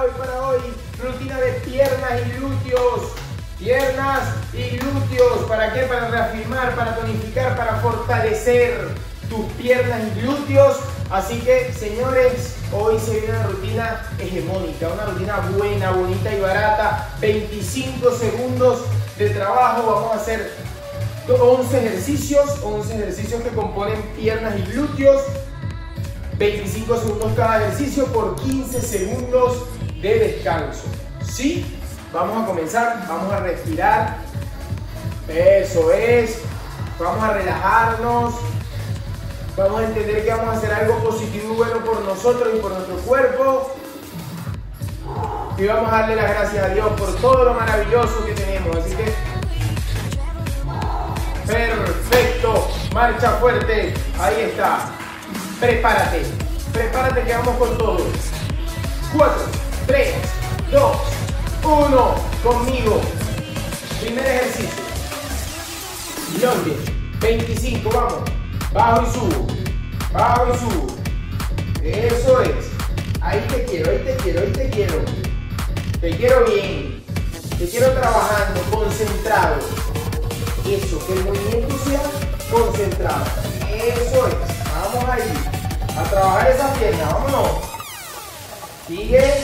hoy. Rutina de piernas y glúteos. Piernas y glúteos. ¿Para qué? Para reafirmar, para tonificar, para fortalecer tus piernas y glúteos. Así que, señores, hoy se viene una rutina hegemónica, una rutina buena, bonita y barata. 25 segundos de trabajo. Vamos a hacer 11 ejercicios que componen piernas y glúteos. 25 segundos cada ejercicio por 15 segundos de descanso. ¿Sí? Vamos a comenzar, vamos a respirar. Eso es. Vamos a relajarnos. Vamos a entender que vamos a hacer algo positivo y bueno por nosotros y por nuestro cuerpo. Y vamos a darle las gracias a Dios por todo lo maravilloso que tenemos. Así que, perfecto. Marcha fuerte. Ahí está. Prepárate. Prepárate que vamos con todo. 4, 3, 2, 1. Conmigo. Primer ejercicio. Longe. 25. Vamos. Bajo y subo. Bajo y subo. Eso es. Ahí te quiero, ahí te quiero, ahí te quiero. Te quiero bien. Te quiero trabajando, concentrado. Eso, que el movimiento sea concentrado. Eso es. Vamos ahí. A trabajar esa pierna. Vámonos. Sigue.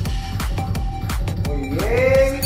Muy bien.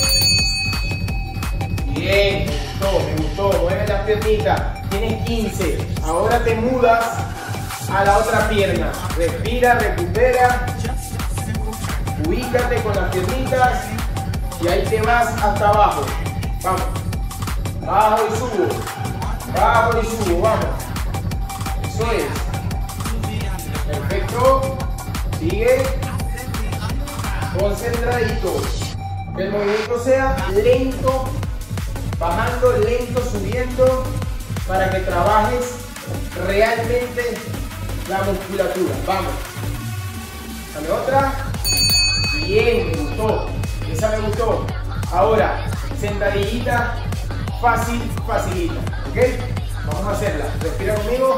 Bien. Me gustó. Mueve las piernitas. Tienes 15. Ahora te mudas a la otra pierna. Respira, recupera. Ubícate con las piernitas. Y ahí te vas hasta abajo. Vamos. Bajo y subo. Bajo y subo. Vamos. Eso es. Perfecto. Sigue. Concentradito. Que el movimiento sea lento. Bajando, lento, subiendo. Para que trabajes realmente la musculatura. Vamos. Dame otra. Bien, me gustó. Esa me gustó. Ahora, sentadillita fácil, facilita. ¿Ok? Vamos a hacerla. Respira conmigo.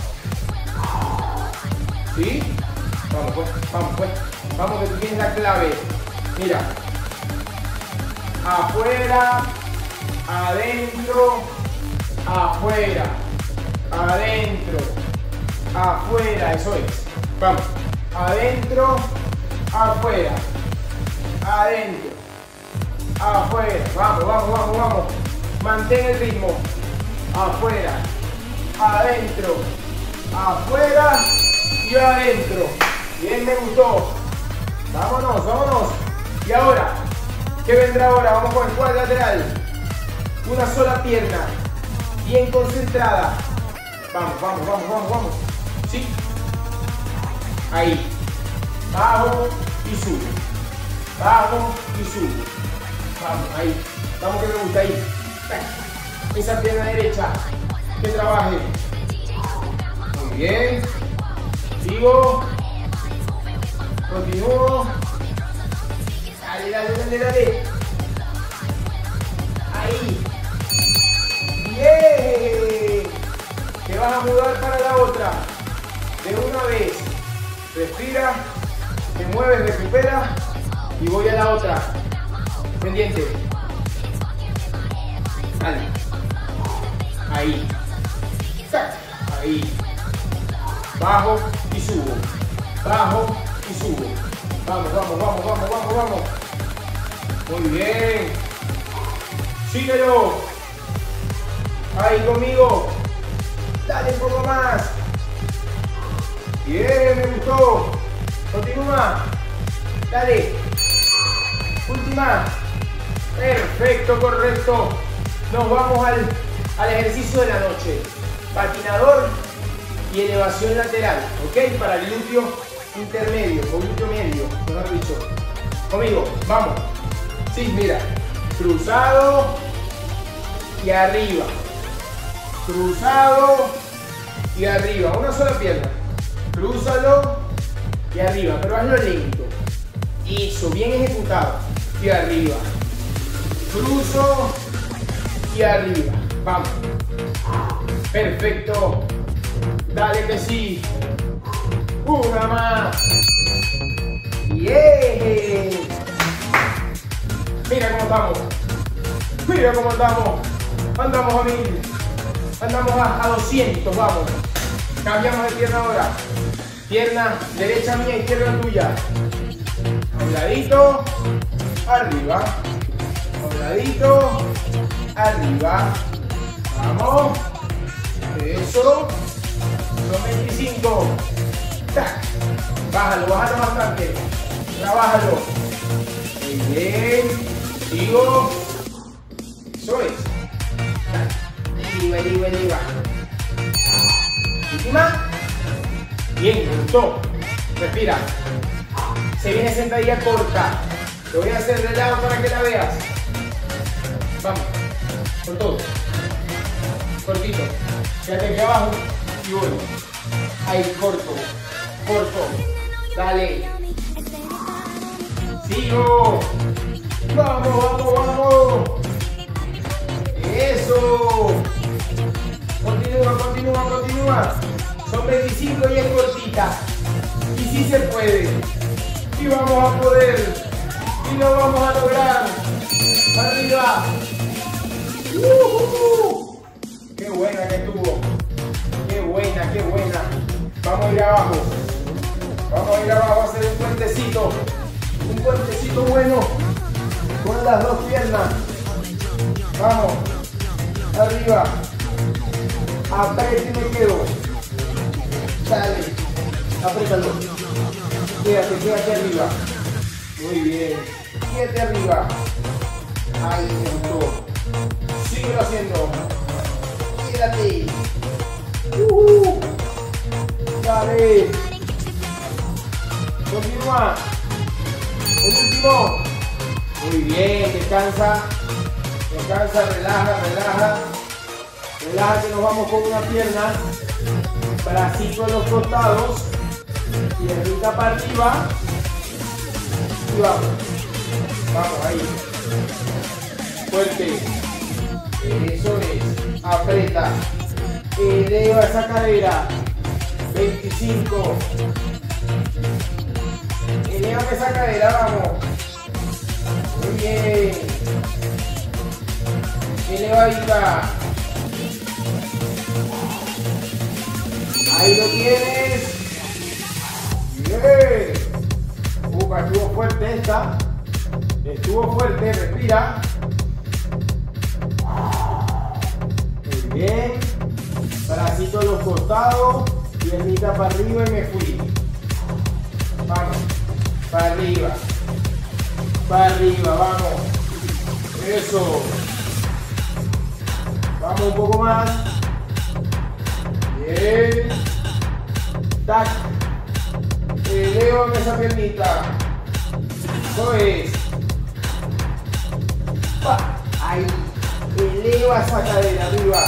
¿Sí? Vamos pues, vamos pues. Vamos que tú tienes la clave. Mira. Afuera, adentro, afuera, adentro, afuera. Eso es. Vamos. Adentro, afuera, adentro, afuera. Vamos, vamos, vamos, vamos. Mantén el ritmo. Afuera, adentro, afuera y adentro. Bien, me gustó. Vámonos, vámonos. Y ahora, ¿qué vendrá ahora? Vamos con el squat lateral. Una sola pierna. Bien concentrada. Vamos, vamos, vamos, vamos, vamos. ¿Sí? Ahí. Bajo y subo. Bajo y subo. Vamos, ahí. Vamos que me gusta ahí. Esa pierna derecha. Que trabaje. Muy bien. Sigo. Continúo. Dale, dale, dale, dale. Ahí. Bien. Te vas a mudar para la otra. De una vez. Respira. Te mueves, recupera. Y voy a la otra. Pendiente. Dale. Ahí. Ahí. Bajo y subo. Bajo y subo. Vamos, vamos, vamos, vamos, vamos, vamos. Muy bien. Síguelo. Ahí conmigo. Dale un poco más. Bien, me gustó. Continúa. Dale. Última. Perfecto, correcto. Nos vamos al ejercicio de la noche. Patinador y elevación lateral. ¿Ok? Para el glúteo intermedio o glúteo medio, mejor dicho. Conmigo, vamos. Sí, mira. Cruzado y arriba. Cruzado y arriba. Una sola pierna. Crúzalo y arriba, pero hazlo lento. Eso, bien ejecutado. Y arriba. Cruzo y arriba. Vamos. Perfecto. Dale que sí. Una más. Bien. estamos. Mira cómo andamos. Andamos a 1000. Andamos a 200, vamos. Cambiamos de pierna ahora. Pierna derecha mía, izquierda tuya. A un ladito, arriba. A un ladito, arriba. Vamos. Eso. Son 25. ¡Tac! Bájalo, bájalo bastante. Trabájalo. Muy bien. Sigo. Eso es. Arriba. Última. Bien, me gustó. Respira. Se viene sentadilla corta. Lo voy a hacer de lado para que la veas. Vamos. Con todo. Cortito. Quédate aquí abajo. Y voy. Ahí, corto. Dale. Sigo. Vamos. Eso. Continúa. Son 25 y es cortita. Y sí se puede. Y vamos a poder. Y lo vamos a lograr. Arriba. Qué buena que estuvo. Qué buena. Vamos a ir abajo. A hacer un puentecito. Un puentecito bueno. Con las dos piernas. Vamos. Arriba. Aprieta y me quedo. Dale. Apriétalo. Quédate arriba. Muy bien. Quédate arriba. Ahí me gustó. Síguelo haciendo. Quédate. Dale. Continúa. El último. Muy bien. Descansa, relaja. Relaja que nos vamos con una pierna. Bracito a los costados. Piernita para arriba. Y vamos. Vamos ahí. Fuerte. Eso es. Aprieta. Eleva esa cadera. 25. Eleva esa cadera, vamos. Muy bien. Elevadita. Ahí lo tienes. Bien. Estuvo fuerte esta. Estuvo fuerte, respira. Muy bien. Bracito a los costados. Piernita para arriba y me fui. Vamos. Para arriba. Vamos. Eso. Vamos un poco más. Bien. Tac. Elevo esa piernita. Eso es. Ahí. Eleva esa cadera arriba.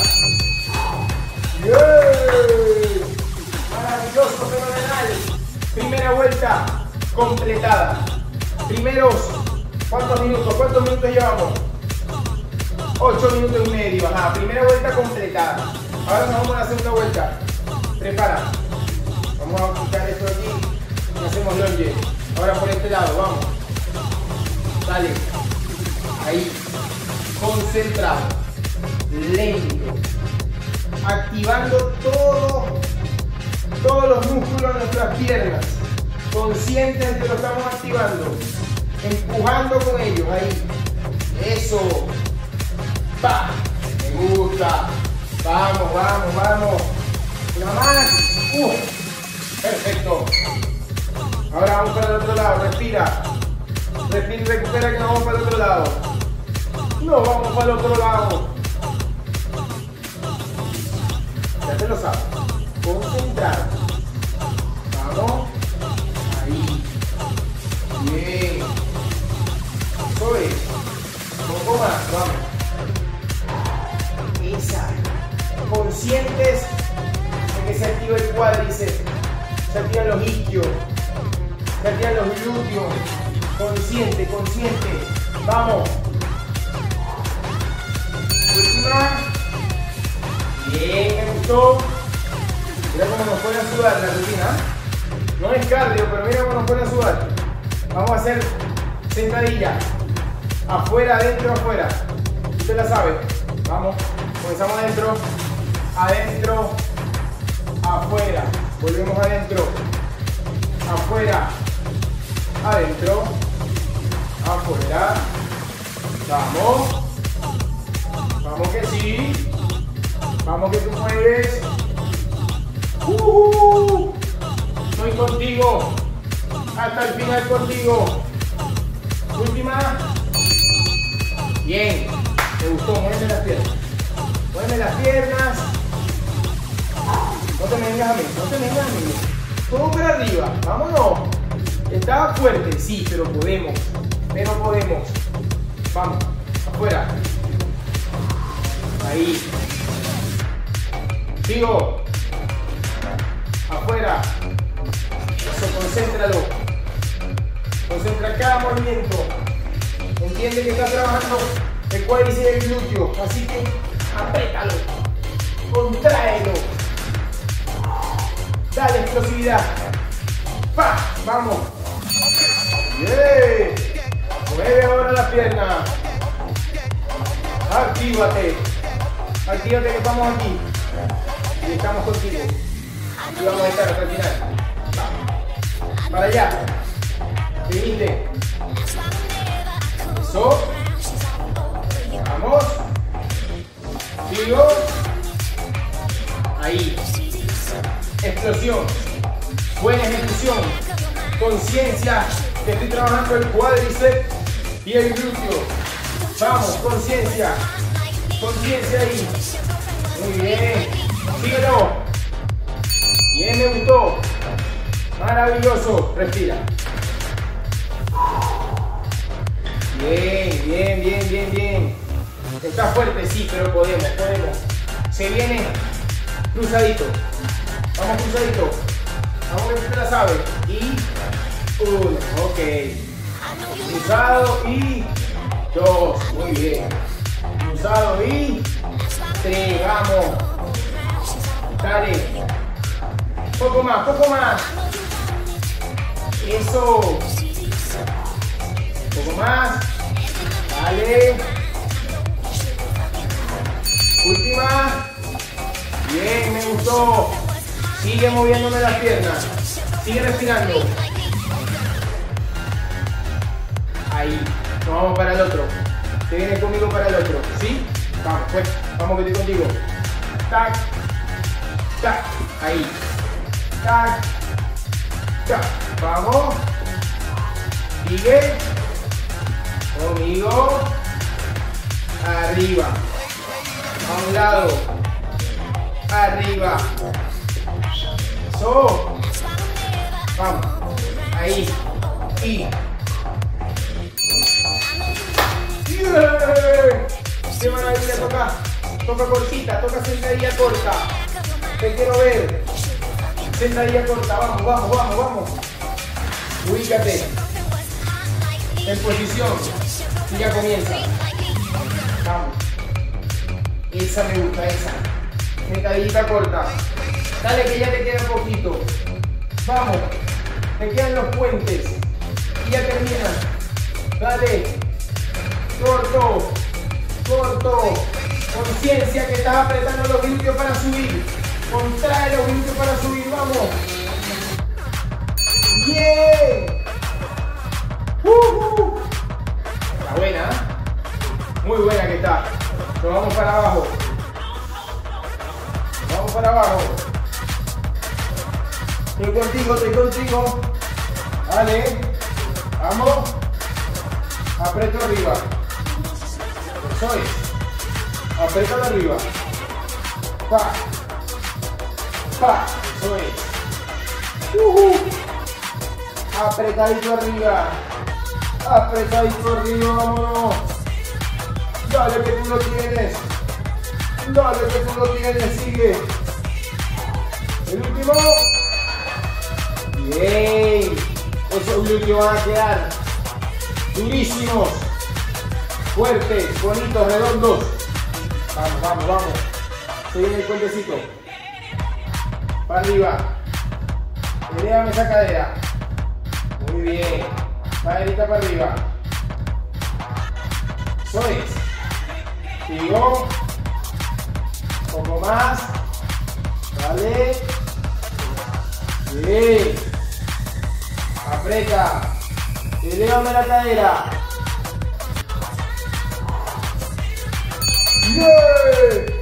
Bien. Maravilloso, fenomenal. Primera vuelta completada. Primeros, ¿cuántos minutos llevamos? 8 minutos y medio. Ajá, primera vuelta completada. Ahora nos vamos a la segunda vuelta. Prepara. Vamos a quitar esto aquí y hacemos lunge. Ahora por este lado, vamos. Dale. Ahí. Concentrado. Lento. Activando todos los músculos de nuestras piernas. Conscientes de que lo estamos activando. Empujando con ellos. Ahí. Eso. ¡Pah! Me gusta. Vamos. Una más. Perfecto. Ahora vamos para el otro lado. Respira y recupera que nos vamos para el otro lado. Nos vamos para el otro lado. Ya te lo sabes. Concentrar. Vamos. Ahí. Bien. Eso es. Un poco más. Vamos. Esa. Conscientes de que se activa el cuádriceps, se activan los isquios, se activan los glúteos. Consciente. Vamos. Última. Bien, me gustó. Mira cómo nos pone a sudar la rutina. No es cardio, pero mira cómo nos pone a sudar. Vamos a hacer sentadilla. Afuera, adentro, afuera. Usted la sabe. Vamos. Comenzamos adentro. Adentro. Afuera. Volvemos adentro. Afuera. Adentro. Afuera. Vamos. Vamos que sí. Vamos que tú puedes. Estoy contigo. Hasta el final contigo. Última. Bien. Me gustó. Muéveme las piernas. Muéveme las piernas. No te me vengas a mí. No te me vengas a mí. Todo para arriba. Vámonos. Estaba fuerte. Sí, pero podemos. Pero podemos. Vamos. Afuera. Ahí. Sigo. Afuera. Eso, concéntralo. Concentra cada movimiento. Entiende que está trabajando el cuádriceps y el glúteo. Así que apriétalo. Contráelo. Dale explosividad. ¡Pa! Vamos. ¡Bien! Mueve ahora la pierna. Actívate. Actívate que estamos aquí. Y estamos contigo. Y vamos a estar hasta el final. Vamos. Para allá. Viniste. Eso. Vamos. Sigo. Ahí. Explosión. Buena ejecución. Conciencia. Que estoy trabajando el cuádriceps y el glúteo. Vamos, conciencia. Conciencia ahí. Muy bien. Síguelo. Bien, me gustó. Maravilloso. Respira. Bien, bien, bien, bien, bien. Está fuerte, sí, pero podemos. Se viene cruzadito. Vamos cruzadito. Vamos que usted la sabe. Y 1, ok. Cruzado y 2, muy bien. Cruzado y 3, vamos. Dale. Poco más, poco más. Eso. Poco más. Dale. Última. Bien, me gustó. Sigue moviéndome las piernas. Sigue respirando. Ahí. Nos vamos para el otro. Te vienes conmigo para el otro. ¿Sí? Vamos, pues. Vamos que estoy contigo. Tac. Tac. Ahí. Tac. Tac. Vamos. Sigue. Conmigo. Arriba. A un lado. Arriba. Eso. Vamos. Ahí. Y. ¡Qué maravilla! Toca cortita, toca sentadilla corta. Te quiero ver. Sentadilla corta, vamos, vamos, vamos, vamos. Ubícate. En posición. Y ya comienza. Vamos. Esa me gusta, esa. Sentadillita corta. Dale que ya te queda poquito. Vamos. Te quedan los puentes. Y ya terminan. Dale. Corto, corto. Conciencia que estás apretando los glúteos para subir. Contrae los glúteos para subir, vamos. Bien. Está buena, ¿eh? Muy buena que está. Nos vamos para abajo. Vamos para abajo. Estoy contigo, estoy contigo. Dale. Vamos. Aprieto arriba. Eso es. Apriétalo arriba. Pa. Pa. Eso es. Apretadito arriba. Apretadito arriba, vámonos. Dale que tú lo tienes. Dale que tú lo tienes, sigue. El último. Bien. Esos glúteos van a quedar durísimos. Fuertes, bonitos, redondos. Vamos, vamos, vamos. Se viene el puentecito. Para arriba. Elévame esa cadera. Muy bien. Caderita para arriba. Eso es. Sigo. Un poco más. Vale. Bien. Aprieta. Elévame la cadera. Bien.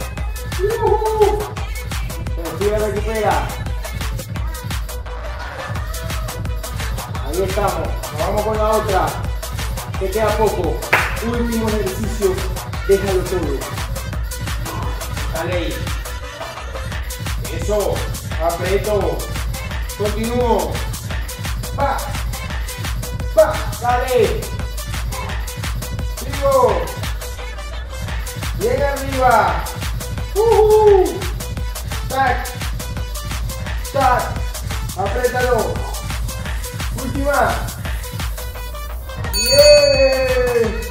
Respira, recupera. Ahí estamos. Nos vamos con la otra. Te queda poco. Último ejercicio. Déjalo todo. Dale ahí. Eso. Aprieto. Continúo. Pa. Pa. Dale. Sigo. Bien arriba. Tac. Tac. Apriétalo. Última. Bien.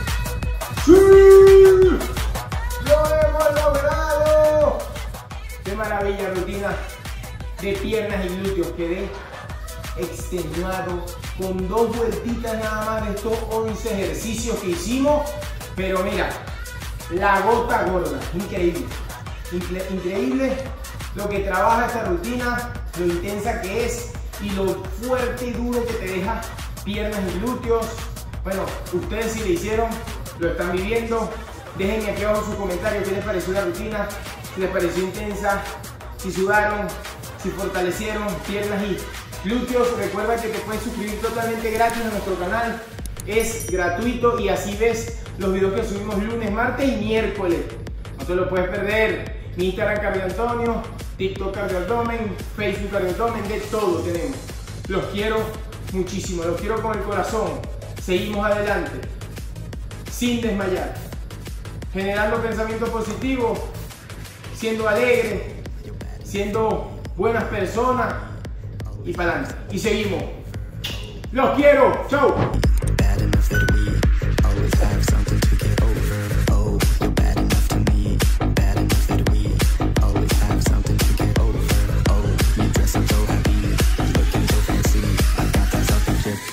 ¡Sí! ¡Lo hemos logrado! ¡Qué maravilla! Rutina de piernas y glúteos. Quedé extenuado con 2 vueltitas nada más de estos 11 ejercicios que hicimos. Pero mira, la gota gorda. Increíble. Increíble lo que trabaja esta rutina, lo intensa que es y lo fuerte y duro que te deja piernas y glúteos. Bueno, ustedes si le hicieron, lo están viviendo. Déjenme aquí abajo sus comentarios qué les pareció la rutina, si les pareció intensa, si sudaron, si fortalecieron piernas y glúteos. Recuerda que te puedes suscribir totalmente gratis a nuestro canal, es gratuito y así ves los videos que subimos lunes, martes y miércoles. No te lo puedes perder. Mi Instagram Cardio Antonio, TikTok Cardio Abdomen, Facebook Cardio Abdomen, de todo tenemos. Los quiero muchísimo, los quiero con el corazón. Seguimos adelante, sin desmayar, generando pensamientos positivos, siendo alegres, siendo buenas personas y para adelante. Y seguimos. Los quiero. Chau.